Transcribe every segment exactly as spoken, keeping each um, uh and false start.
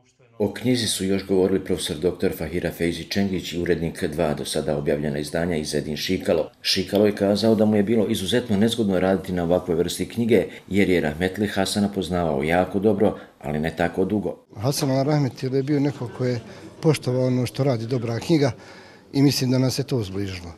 O knjizi su još govorili profesor doktor Fahira Fejzi Čengić i urednik dva do sada objavljena izdanja Izedin Šikalo. Šikalo je kazao da mu je bilo izuzetno nezgodno raditi na ovakvoj vrsti knjige, jer je Rahmetli Hasana poznavao jako dobro, ali ne tako dugo. Hasan Rahmetli je bio neko ko je poštovao ono što radi dobra knjiga i mislim da nas je to zbližilo.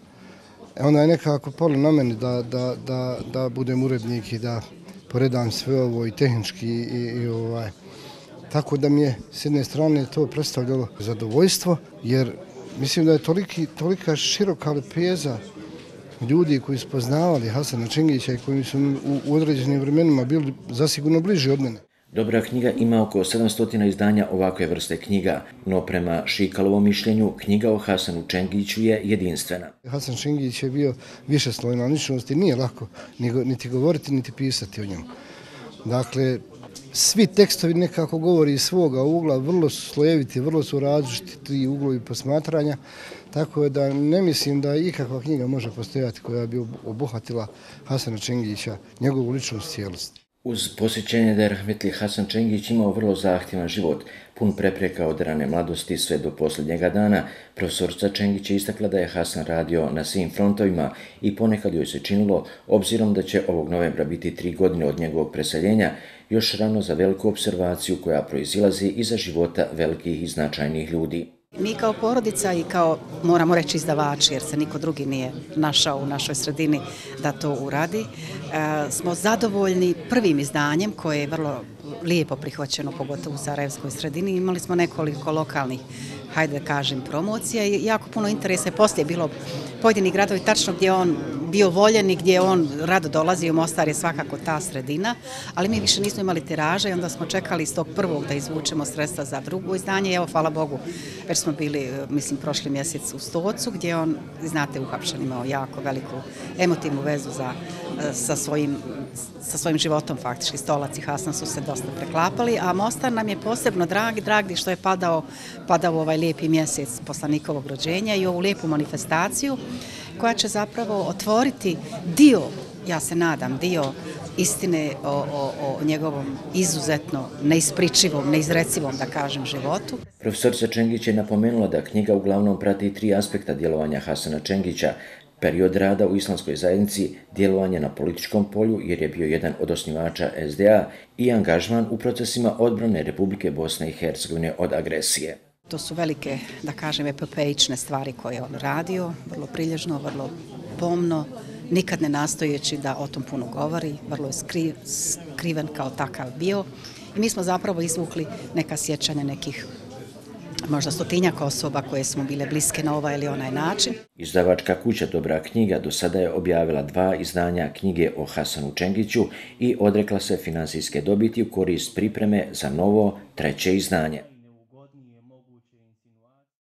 E onda je nekako palo na meni da, da, da, da budem urednik i da poredam sve ovo i tehnički i, i ovaj. Tako da mi je s jedne strane to predstavljalo zadovoljstvo, jer mislim da je toliki, tolika široka lepeza ljudi koji su poznavali Hasana Čengića i koji su u, u određenim vremenima bili zasigurno bliži od mene. Dobra knjiga ima oko sedamsto izdanja ovakve vrste knjiga, no prema Šikalovom mišljenju knjiga o Hasanu Čengiću je jedinstvena. Hasan Čengić je bio višeslojna ličnost i nije lako niti govoriti niti pisati o njemu. Dakle, svi tekstovi nekako govori iz svoga ugla, vrlo su slojeviti, vrlo su različiti uglovi posmatranja, tako da ne mislim da ikakva knjiga može postojati koja bi obuhvatila Hasana Čengića, njegovu ličnost cijelosti. Uz posjećenje da je Rahmetli Hasan Čengić imao vrlo zahtjevan život, pun prepreka od rane mladosti sve do posljednjega dana, profesorica Čengić je istakla da je Hasan radio na svim frontovima i ponekad joj se činilo, obzirom da će ovog novembra biti tri godine od njegovog preseljenja, još rano za veliku observaciju koja proizilazi iza života velikih i značajnih ljudi. Mi kao porodica i kao, moramo reći, izdavači, jer se niko drugi nije našao u našoj sredini da to uradi, e, smo zadovoljni prvim izdanjem koje je vrlo lijepo prihvaćeno, pogotovo u sarajevskoj sredini. Imali smo nekoliko lokalnih, hajde da kažem, promocija i jako puno interesa je poslije bilo pojedini gradovi tačno gdje on bio voljen i gdje on rado dolazi. U Mostar je svakako ta sredina, ali mi više nismo imali tiraža i onda smo čekali iz tog prvog da izvučemo sredstva za drugo izdanje i evo, hvala Bogu, već smo bili, mislim, prošli mjesec u Stocu gdje on, znate, uhapšen, imao jako veliku emotivnu vezu za, sa, svojim, sa svojim životom faktički. Stolac i Hasan su se dosta preklapali, a Mostar nam je posebno dragi, dragi što je padao, padao ovaj lijepi mjesec poslanikovog rođenja i ovu lijepu manifestaciju koja će zapravo otvoriti dio, ja se nadam, dio istine o, o, o njegovom izuzetno neispričivom, neizrecivom, da kažem, životu. Profesorica Čengić je napomenula da knjiga uglavnom prati tri aspekta djelovanja Hasana Čengića: period rada u islamskoj zajednici, djelovanje na političkom polju jer je bio jedan od osnivača es de a i angažman u procesima odbrane Republike Bosne i Hercegovine od agresije. To su velike, da kažem, epopeične stvari koje je on radio, vrlo prilježno, vrlo pomno, nikad ne nastojeći da o tom puno govori, vrlo je skri, skriven kao takav bio. I mi smo zapravo izvukli neka sjećanja nekih možda stotinjak osoba koje smo bile bliske na ovaj ili onaj način. Izdavačka kuća Dobra knjiga do sada je objavila dva izdanja knjige o Hasanu Čengiću i odrekla se finansijske dobiti u korist pripreme za novo treće izdanje.